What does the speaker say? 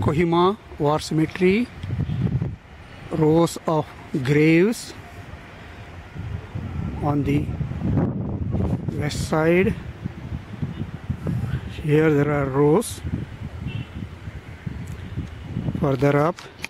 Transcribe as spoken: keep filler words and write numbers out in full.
Kohima War Cemetery, rows of graves on the west side. Here there are rows. Further up